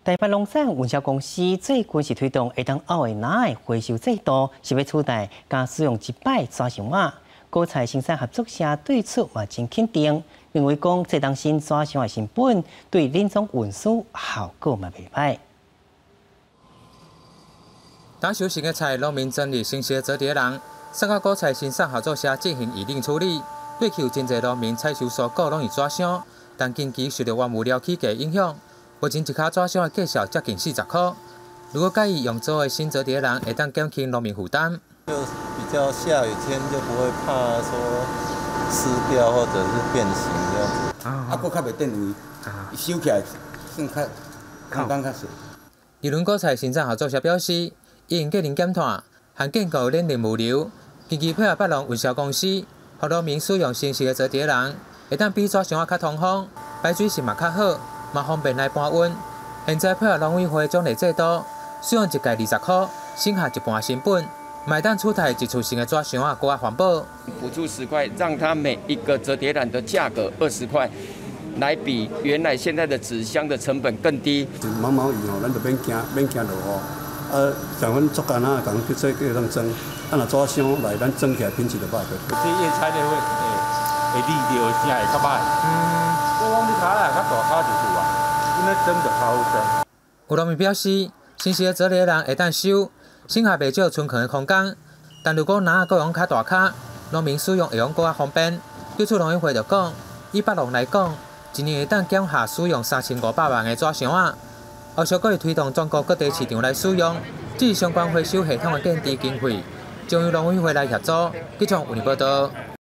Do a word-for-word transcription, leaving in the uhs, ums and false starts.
台北农产运销公司最近是推动下当后的拿的回收制度，是要取代加使用一摆纸箱仔。果菜生产合作社对此嘛真肯定，认为讲这当新纸箱的成本对林总运输效果嘛袂歹。 当收成的菜，农民整理新鲜折叠篮，送到果菜生产合作社进行预定处理。过去有真侪农民采收蔬果拢用纸箱，但近期受到原物料起价影响。 目前一卡纸箱的价值接近四十块。如果介意用做的新折叠篮，会当减轻农民负担。 就比较下雨天就不会怕说湿掉或者是变形这样子。 啊，啊，佫较袂电位，收起来算较空间较细。 宜伦果菜生产合作社表示，已经个人检讨，含建构冷链物流，近期配合北农运销公司，让农民使用新式的折叠篮，会当比纸箱较通风，排水性嘛较好。 嘛方便来搬运。现在配合农委会奖励制度，使用一届二十块，省下一半成本。买单出台一次性的纸箱啊，更加环保。 补助十块，让它每一个折叠篮的价格二十块，来比原来现在的纸箱的成本更低。 毛毛雨哦，咱就免惊，免惊落雨。啊，像阮竹竿啊，共去做叫咱装，啊若纸箱来，咱装起来品质就歹个。 这叶菜咧会会会利着，声会较歹。嗯。 我讲你卡来较大卡就是啊，因为蒸就较好蒸。 有农民表示，新式的折叠篮会当收，省下袂少存放的空间。但如果拿个用较大卡，农民使用会用更加方便。对此农委会就讲，以北农来讲，一年会当减下使用三千五百万的纸箱仔。后续可以推动全国各地市场来使用，至于相关回收系统的建置经费，将由农委会来协助。记者为你报道。